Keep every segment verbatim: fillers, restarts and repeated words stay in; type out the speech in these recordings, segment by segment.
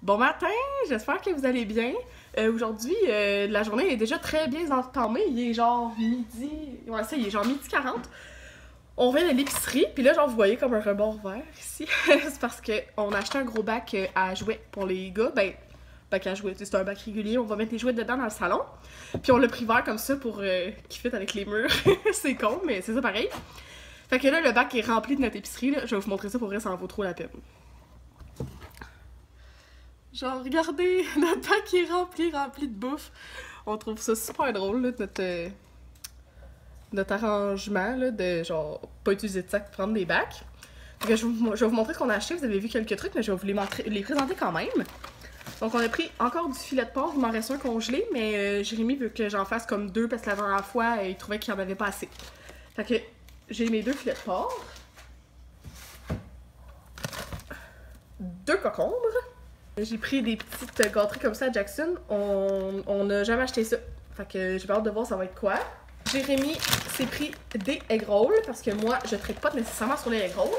Bon matin, j'espère que vous allez bien. Euh, Aujourd'hui, euh, la journée est déjà très bien entamée. Il est genre midi. Ouais, ça, il est genre midi quarante. On revient de l'épicerie, puis là, genre, vous voyez comme un rebord vert ici. C'est parce qu'on a acheté un gros bac à jouets pour les gars. Ben, bac à jouets, c'est un bac régulier. On va mettre les jouets dedans dans le salon. Puis on l'a pris vert comme ça pour euh, qu'il fitte avec les murs. C'est con, mais c'est ça pareil. Fait que là, le bac est rempli de notre épicerie. Là. Je vais vous montrer ça pour vrai, ça en vaut trop la peine. Genre, regardez, notre bac est rempli, rempli de bouffe. On trouve ça super drôle, là, notre, euh, notre arrangement, là, de genre, pas utiliser de sac pour prendre des bacs. Fait que je, vous, je vais vous montrer ce qu'on a acheté. Vous avez vu quelques trucs, mais je vais vous les, montrer, les présenter quand même. Donc, on a pris encore du filet de porc. Il m'en reste un congelé, mais euh, Jérémy veut que j'en fasse comme deux parce que la dernière fois, euh, il trouvait qu'il n'y en avait pas assez. Fait que j'ai mes deux filets de porc. Deux concombres. J'ai pris des petites gâteries comme ça à Jackson. On n'a jamais acheté ça. Fait que j'ai hâte de voir ça va être quoi. Jérémy s'est pris des egg rolls parce que moi, je ne traite pas nécessairement sur les egg rolls.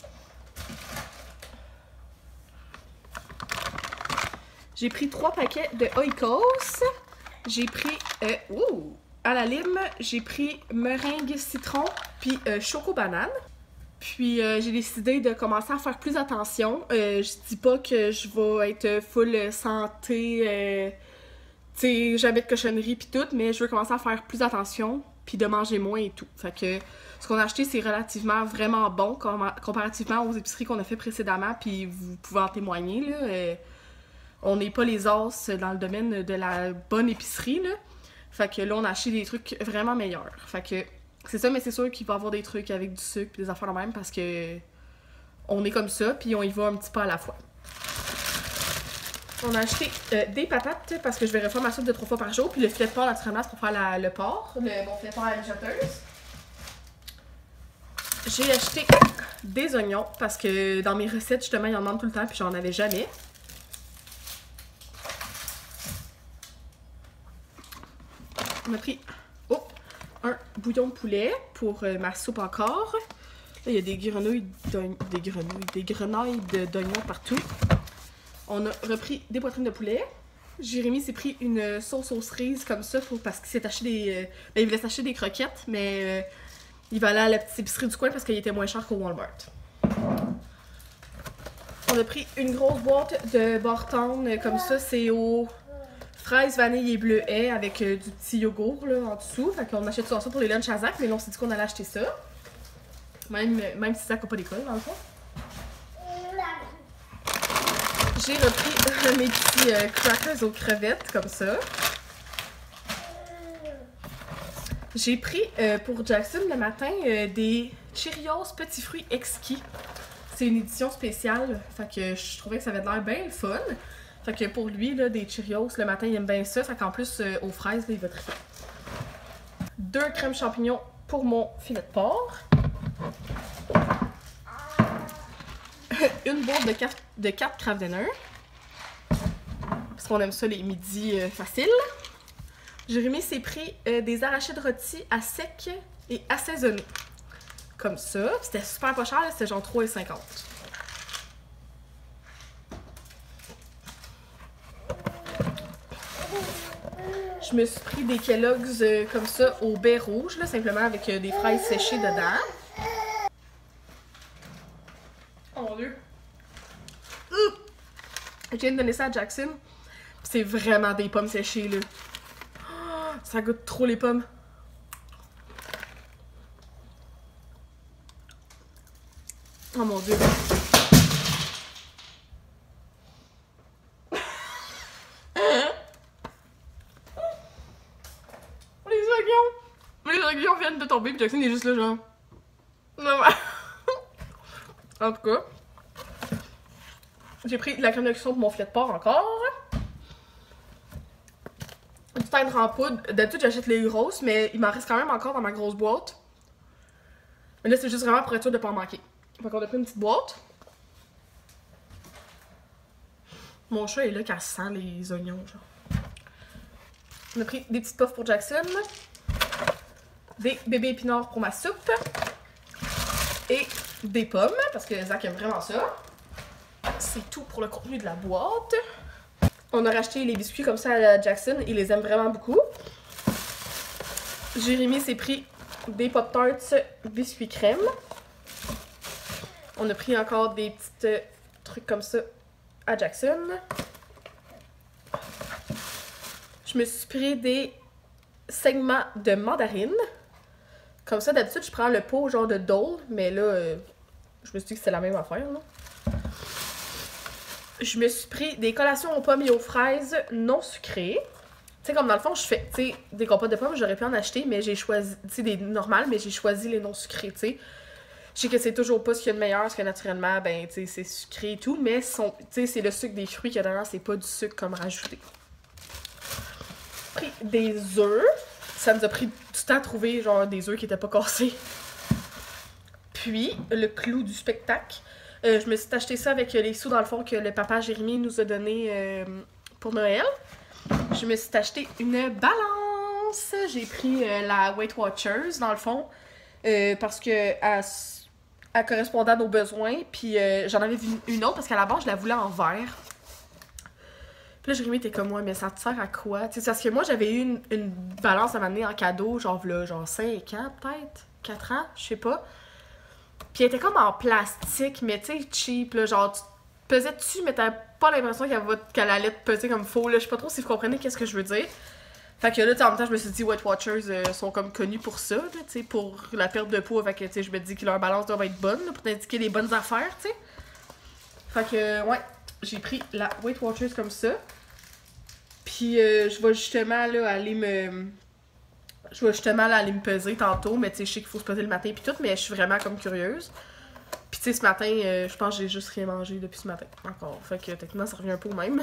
J'ai pris trois paquets de Oikos. J'ai pris, euh, ouh, à la lime, j'ai pris meringue citron puis euh, choco banane. Puis euh, j'ai décidé de commencer à faire plus attention. Euh, je dis pas que je vais être full santé, euh, tu sais, jamais de cochonnerie pis tout, mais je veux commencer à faire plus attention puis de manger moins et tout. Fait que ce qu'on a acheté, c'est relativement vraiment bon com comparativement aux épiceries qu'on a fait précédemment, puis vous pouvez en témoigner, là. Euh, on n'est pas les os dans le domaine de la bonne épicerie, là. Fait que là, on a acheté des trucs vraiment meilleurs. Fait que c'est ça, mais c'est sûr qu'il va y avoir des trucs avec du sucre et des affaires de même parce que on est comme ça, puis on y va un petit peu à la fois. On a acheté euh, des patates parce que je vais refaire ma soupe de trois fois par jour, puis le filet de porc naturellement c'est pour faire la, le porc, le, mon filet de porc à la mijoteuse. J'ai acheté des oignons parce que dans mes recettes, justement, il y en demande tout le temps, puis j'en avais jamais. On a pris oh, un bouillon de poulet pour euh, ma soupe encore. Là, il y a des grenouilles, des grenouilles, des grenailles d'oignons partout. On a repris des poitrines de poulet. Jérémy s'est pris une sauce aux cerises comme ça pour, parce qu'il s'est acheté des, euh, ben, il voulait s'acheter des croquettes, mais euh, il va aller à la petite épicerie du coin parce qu'il était moins cher qu'au Walmart. On a pris une grosse boîte de Barton euh, comme ça, c'est au fraises, vanille et bleuet avec euh, du petit yogourt là, en dessous. Fait qu'on achète ça pour les lunchs à Zach, mais là on s'est dit qu'on allait acheter ça. Même, même si Zach n'a pas d'école dans le fond. J'ai repris euh, mes petits euh, crackers aux crevettes comme ça. J'ai pris euh, pour Jackson le matin euh, des Cheerios petits fruits exquis. C'est une édition spéciale, fait que je trouvais que ça avait l'air bien le fun. Fait que pour lui, là, des Cheerios, le matin, il aime bien ça. Fait qu'en plus, euh, aux fraises, là, il va triper. Deux crèmes champignons pour mon filet de porc. Une boîte de quatre, de quatre Kraft Dinner. Parce qu'on aime ça les midis euh, faciles. Jérémy s'est pris euh, des arachides rôtis à sec et assaisonnés. Comme ça. C'était super pas cher, c'était genre trois cinquante. Je me suis pris des Kellogg's euh, comme ça au baie rouge, là, simplement avec euh, des fraises séchées dedans. Oh mon Dieu! Ouh! Je viens de donner ça à Jackson. C'est vraiment des pommes séchées, là. Oh, ça goûte trop les pommes. Oh mon Dieu! Les oignons viennent de tomber, puis Jackson est juste là, genre. Non, en tout cas, j'ai pris de la crème de cuisson pour mon filet de porc encore. Du tendre en poudre. D'habitude, j'achète les grosses, mais il m'en reste quand même encore dans ma grosse boîte. Mais là, c'est juste vraiment pour être sûr de ne pas en manquer. Fait qu'on a pris une petite boîte. Mon chat est là quand il sent les oignons, genre. On a pris des petites puffs pour Jackson. Des bébés épinards pour ma soupe. Et des pommes, parce que Zach aime vraiment ça. c'est tout pour le contenu de la boîte. On a racheté les biscuits comme ça à Jackson. Il les aime vraiment beaucoup. Jérémy s'est pris des Pop-Tarts biscuits crème. On a pris encore des petits euh, trucs comme ça à Jackson. Je me suis pris des segments de mandarine. Comme ça, d'habitude, je prends le pot genre de Dole, mais là, euh, je me suis dit que c'était la même affaire, là. Je me suis pris des collations aux pommes et aux fraises non sucrées. Tu sais, comme dans le fond, je fais, tu sais, des compotes de pommes, j'aurais pu en acheter, mais j'ai choisi, tu sais, des normales, mais j'ai choisi les non sucrés, tu sais. Je sais que c'est toujours pas ce qu'il y a de meilleur, parce que naturellement, ben, tu sais, c'est sucré et tout, mais tu sais, c'est le sucre des fruits qu'il y a dedans, c'est pas du sucre comme rajouté. J'ai pris des œufs. Ça nous a pris du temps à trouver, genre, des œufs qui étaient pas cassés. Puis, le clou du spectacle. Euh, je me suis acheté ça avec les sous, dans le fond, que le papa Jérémy nous a donné euh, pour Noël. Je me suis acheté une balance. J'ai pris euh, la Weight Watchers, dans le fond, euh, parce que elle, elle correspondait à nos besoins. Puis euh, j'en avais vu une autre, parce qu'à la base, je la voulais en verre. Puis là, Jérémy était comme moi, mais ça te sert à quoi? C'est parce que moi, j'avais eu une, une balance à m'amener en cadeau, genre, là, genre cinq ans, peut-être? quatre ans? Je sais pas. Puis elle était comme en plastique, mais tu sais, cheap, là, genre, tu pesais dessus, mais t'avais pas l'impression qu'elle, va, qu'elle allait te peser comme faux, là. Je sais pas trop si vous comprenez qu'est-ce que je veux dire. Fait que là, tu sais, en même temps, je me suis dit, Weight Watchers euh, sont comme connus pour ça, tu sais, pour la perte de poids. Fait que, tu sais, je me dis que leur balance doit être bonne, là, pour t'indiquer les bonnes affaires, tu sais. Fait que, ouais, j'ai pris la Weight Watchers comme ça. Puis euh, je vais justement, là, aller me... Je vais justement là, aller me peser tantôt, mais tu sais, je sais qu'il faut se peser le matin puis tout, mais je suis vraiment comme curieuse. Puis tu sais, ce matin, euh, je pense que j'ai juste rien mangé depuis ce matin, encore. Fait que techniquement, ça revient un peu au même.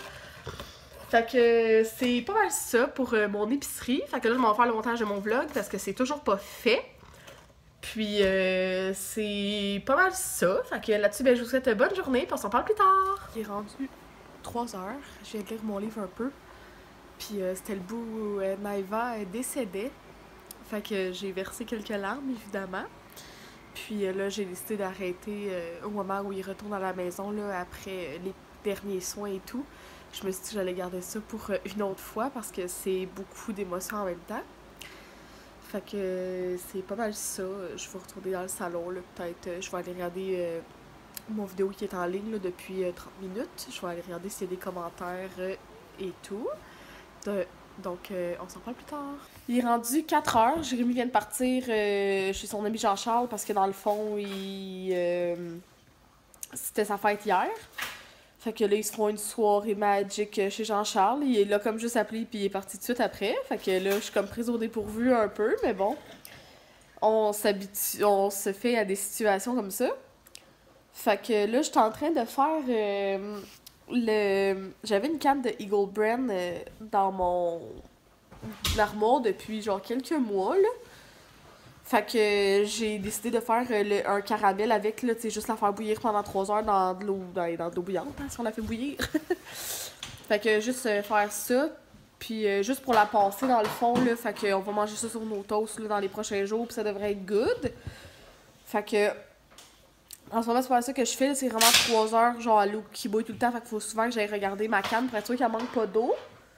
Fait que c'est pas mal ça pour euh, mon épicerie. Fait que là, je vais en faire le montage de mon vlog parce que c'est toujours pas fait. Puis euh, c'est pas mal ça. Fait que là-dessus, ben, je vous souhaite une bonne journée, puis on s'en parle plus tard. Il est rendu trois heures. Je viens de lire mon livre un peu. Puis euh, c'était le bout où euh, Naïva décédait. Fait que j'ai versé quelques larmes, évidemment. Puis euh, là, j'ai décidé d'arrêter euh, au moment où il retourne à la maison, là, après les derniers soins et tout. Je me suis dit que j'allais garder ça pour euh, une autre fois parce que c'est beaucoup d'émotions en même temps. Fait que euh, c'est pas mal ça. Je vais retourner dans le salon, là, peut-être. Euh, je vais aller regarder euh, mon vidéo qui est en ligne là, depuis euh, trente minutes. Je vais aller regarder s'il y a des commentaires euh, et tout. De, donc, euh, on s'en parle plus tard. Il est rendu quatre heures. Jérémy vient de partir euh, chez son ami Jean-Charles parce que dans le fond, il euh, c'était sa fête hier. Fait que là, ils se font une soirée magique chez Jean-Charles. Il est là comme juste appelé puis il est parti tout de suite après. Fait que là, je suis comme prise au dépourvu un peu, mais bon. On s'habitue, on se fait à des situations comme ça. Fait que là, je suis en train de faire... Euh, Le... J'avais une canne de Eagle Brand euh, dans mon armoire depuis genre quelques mois, là. Fait que j'ai décidé de faire euh, le, un caramel avec, là, tu sais, juste la faire bouillir pendant trois heures dans de l'eau dans, dans de l'eau bouillante, hein, si on la fait bouillir. Fait que juste euh, faire ça, puis euh, juste pour la passer dans le fond, là, fait que on va manger ça sur nos toasts, là, dans les prochains jours, puis ça devrait être good. Fait que... En ce moment, c'est pas ça que je fais, c'est vraiment trois heures, genre à l'eau qui bouille tout le temps, fait qu'il faut souvent que j'aille regarder ma canne pour être sûr qu'elle manque pas d'eau.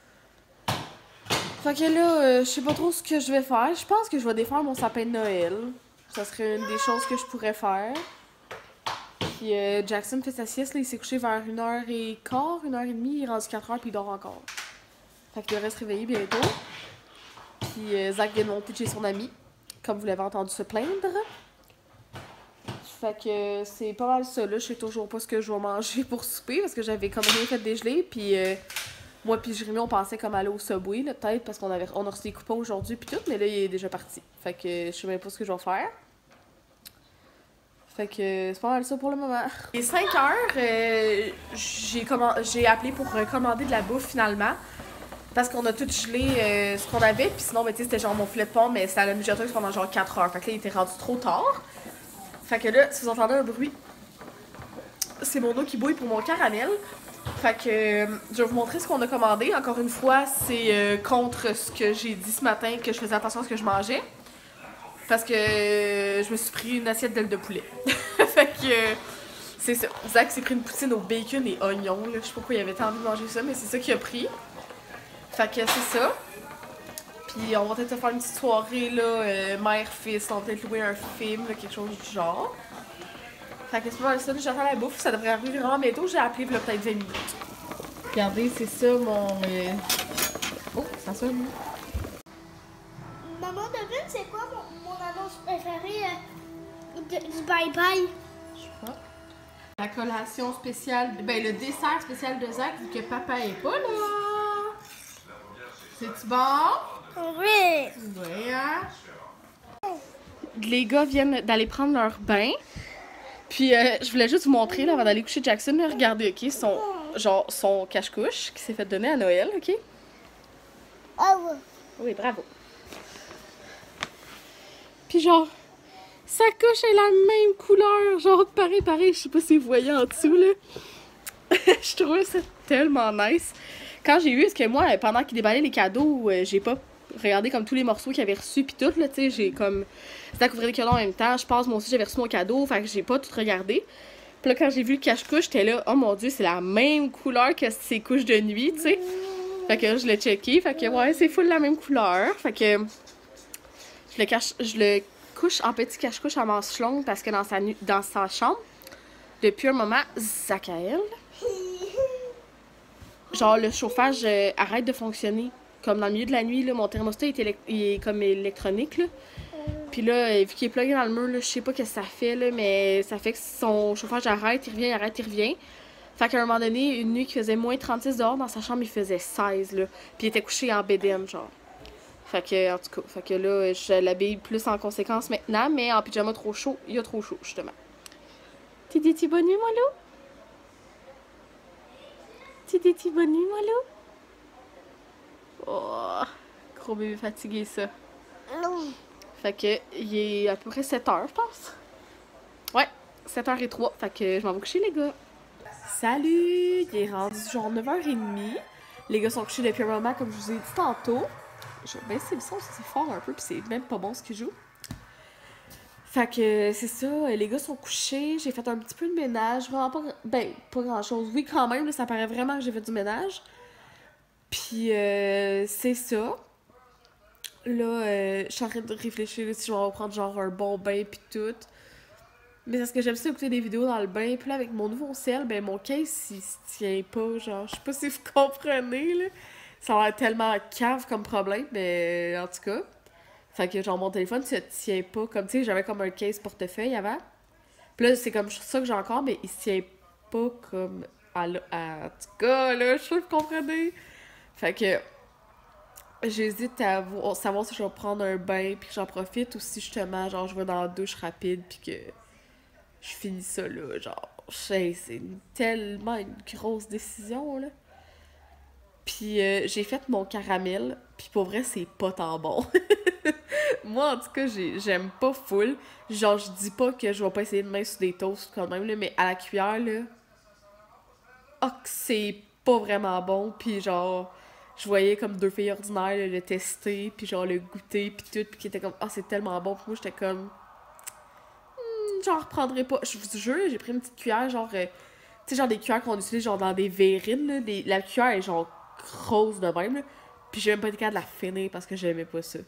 Fait que là, euh, je sais pas trop ce que je vais faire. Je pense que je vais défaire mon sapin de Noël. Ça serait une des choses que je pourrais faire. Puis euh, Jackson fait sa sieste, là, il s'est couché vers une heure quinze, une heure trente, il est rendu quatre heures puis il dort encore. Fait qu'il devrait se réveiller bientôt. Puis euh, Zach vient de monter chez son ami, comme vous l'avez entendu se plaindre. Fait que c'est pas mal ça, là. Je sais toujours pas ce que je vais manger pour souper parce que j'avais comme rien fait dégeler. Puis euh, moi puis Jérémy, on pensait comme aller au Subway, là, peut-être, parce qu'on avait on a reçu des coupons aujourd'hui puis tout, mais là, il est déjà parti. Fait que je sais même pas ce que je vais faire. Fait que c'est pas mal ça pour le moment. Il est cinq heures, euh, j'ai command... j'ai appelé pour commander de la bouffe finalement. Parce qu'on a tout gelé euh, ce qu'on avait, puis sinon, ben, tu sais, c'était genre mon filet de pomme, mais c'était à la mijoteuse pendant genre quatre heures. Fait que là, il était rendu trop tard. Fait que là, si vous entendez un bruit, c'est mon eau qui bouille pour mon caramel. Fait que euh, je vais vous montrer ce qu'on a commandé. Encore une fois, c'est euh, contre ce que j'ai dit ce matin, que je faisais attention à ce que je mangeais. Parce que euh, je me suis pris une assiette d'ailes de poulet. Fait que euh, c'est ça. Zach s'est pris une poutine au bacon et oignons, là. Je sais pas pourquoi il avait tant envie de manger ça, mais c'est ça qu'il a pris. Fait que c'est ça. Puis on va peut-être faire une petite soirée, là, euh, mère-fils. On va peut-être louer un film, là, quelque chose du genre. Fait que c'est pas mal ça. J'attends la bouffe. Ça devrait arriver vraiment bientôt. J'ai appelé là, peut-être vingt minutes. Regardez, c'est ça mon... Euh... Oh, ça sonne. Maman, devine, c'est quoi mon, mon annonce préférée euh, de, du bye-bye? Je sais pas. La collation spéciale... Ben, le dessert spécial de Zach, vu que papa est pas là. C'est-tu bon? Oui. Oui, hein? Les gars viennent d'aller prendre leur bain. Puis, euh, je voulais juste vous montrer, là, avant d'aller coucher Jackson, là, regardez, OK, son, genre, son cache-couche qui s'est fait donner à Noël, OK? Ah oui. Oui, bravo. Puis genre, sa couche est la même couleur, genre pareil, pareil, je sais pas si vous voyez en dessous, là. Je trouvais ça tellement nice. Quand j'ai vu, parce que moi, pendant qu'il déballait les cadeaux, euh, j'ai pas regardé comme tous les morceaux qu'il avait reçus, puis tout, là, tu sais, j'ai comme... C'était à couvrir les cadeaux en même temps, je pense, moi aussi, j'avais reçu mon cadeau, fait que j'ai pas tout regardé. Puis là, quand j'ai vu le cache-couche, j'étais là, oh mon Dieu, c'est la même couleur que ses couches de nuit, tu sais. Fait que je l'ai checké, fait que ouais, c'est full la même couleur. Fait que je le, cache, je le couche en petit cache-couche à manches longues parce que dans sa, nu dans sa chambre, depuis un moment, Zachaël, genre le chauffage euh, arrête de fonctionner. Comme dans le milieu de la nuit, là, mon thermostat est, élect il est comme électronique, là. Puis là, vu qu'il est plugué dans le mur, là, je sais pas ce que ça fait, là, mais ça fait que son chauffage arrête, il revient, il arrête, il revient. Fait qu'à un moment donné, une nuit qui faisait moins trente-six dehors, dans sa chambre, il faisait seize, là. Puis il était couché en bédaine, genre. Fait que, en tout cas, fait que là, je l'habille plus en conséquence maintenant, mais en pyjama trop chaud, il y a trop chaud, justement. T'es des petits bonus, moi, là? T'es des petits bonus, moi, là? Oh, gros bébé fatigué, ça. Non. Fait que, il est à peu près sept heures, je pense. Ouais, sept heures zéro trois. Fait que je m'en vais coucher, les gars. Salut! Il est rendu genre neuf heures trente. Les gars sont couchés depuis un moment, comme je vous ai dit tantôt. Je vais baisser le son, c'est fort un peu, puis c'est même pas bon ce qu'ils jouent. Fait que c'est ça, les gars sont couchés. J'ai fait un petit peu de ménage. Vraiment pas, ben, pas grand-chose. Oui, quand même, là, ça paraît vraiment que j'ai fait du ménage. Puis euh, c'est ça. Là, euh, je suis en train de réfléchir là, si je vais reprendre genre un bon bain pis tout. Mais parce que j'aime ça écouter des vidéos dans le bain. Puis là, avec mon nouveau sel, ben mon case, il se tient pas. Genre, je sais pas si vous comprenez, là. Ça a l'air tellement cave comme problème, mais en tout cas. Fait que genre, mon téléphone se tient pas. Comme, tu sais, j'avais comme un case portefeuille avant. Puis là, c'est comme ça que j'ai encore, mais il se tient pas comme... À, la... à... En tout cas, là, je sais que vous comprenez. Fait que... J'hésite à savoir si je vais prendre un bain puis que j'en profite ou si justement, genre, je vais dans la douche rapide puis que je finis ça là. Genre, c'est tellement une grosse décision là. Puis euh, j'ai fait mon caramel puis pour vrai, c'est pas tant bon. Moi, en tout cas, j'aime pas full. Genre, je dis pas que je vais pas essayer de mettre sur des toasts quand même, là, mais à la cuillère là, oh, c'est pas vraiment bon. Puis genre. Je voyais comme deux filles ordinaires là, le tester, puis genre le goûter, puis tout, puis qui était comme « Ah, oh, c'est tellement bon! » Puis moi, j'étais comme hmm, « J'en reprendrai pas. » Je vous jure, j'ai pris une petite cuillère, genre... Euh, tu sais, genre des cuillères qu'on utilise genre dans des verrines, là, des... la cuillère est genre grosse de même, là, puis j'ai même pas été capable de la finir parce que j'aimais pas ça.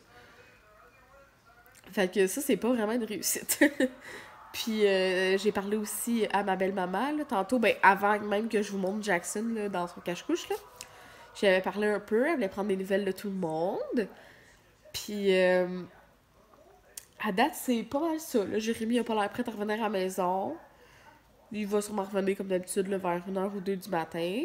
Fait que ça, c'est pas vraiment une réussite. Puis euh, j'ai parlé aussi à ma belle-maman, là, tantôt, ben avant même que je vous montre Jackson, là, dans son cache-couche, là. J'avais parlé un peu, elle voulait prendre des nouvelles de tout le monde. Puis, euh, à date, c'est pas mal ça. Là. Jérémy a pas l'air prêt à revenir à la maison. Il va sûrement revenir comme d'habitude vers une heure ou deux du matin.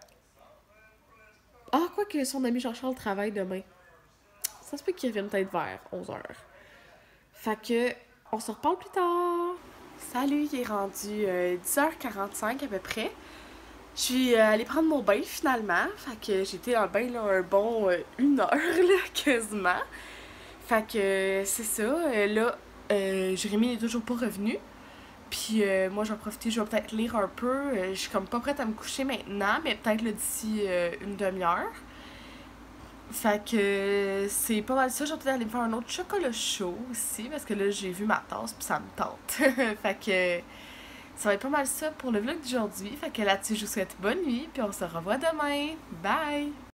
Ah, quoi que son ami Jean-Charles travaille demain. Ça se peut qu'il revienne peut-être vers onze heures. Fait que, on se reparle plus tard. Salut, il est rendu euh, dix heures quarante-cinq à peu près. Je suis euh, allée prendre mon bain finalement. Fait que j'étais dans le bain là, un bon euh, une heure là, quasiment. Fait que euh, c'est ça. Euh, là, euh, Jérémy n'est toujours pas revenu. Puis euh, moi, je vais profiter, je vais peut-être lire un peu. Euh, je suis comme pas prête à me coucher maintenant, mais peut-être d'ici euh, une demi-heure. Fait que euh, c'est pas mal ça. Je vais peut-être aller me faire un autre chocolat chaud aussi, parce que là, j'ai vu ma tasse, puis ça me tente. Fait que ça va être pas mal ça pour le vlog d'aujourd'hui. Fait que là-dessus, je vous souhaite bonne nuit, puis on se revoit demain. Bye!